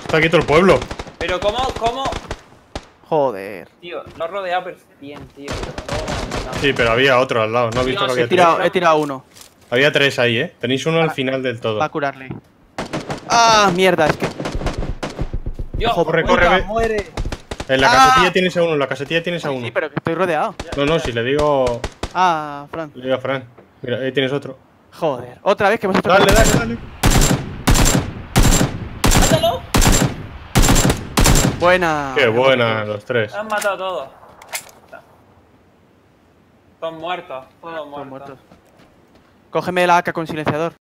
Está aquí todo el pueblo. Pero ¿cómo? Joder. Tío, lo he rodeado bien, tío. Pero no me han matado. Sí, pero había otro al lado. No he visto que Dios, había tres. He tirado uno. Había tres ahí, Tenéis uno al final del todo. Va a curarle. ¡Ah, mierda! Es que. Dios, Corre, puta, corre, ve. muere. En la casetilla tienes a uno, en la casetilla tienes a uno. Sí, pero que estoy rodeado. No, si le digo. Ah, Fran. Le digo a Fran. Mira, ahí tienes otro. Joder. Otra vez que hemos hecho. Dale. ¡Mátalo! Buena. Qué buena, los tres. Han matado a todos. Todos muertos. Todos Todos muertos. muertos. Cógeme la AK con silenciador.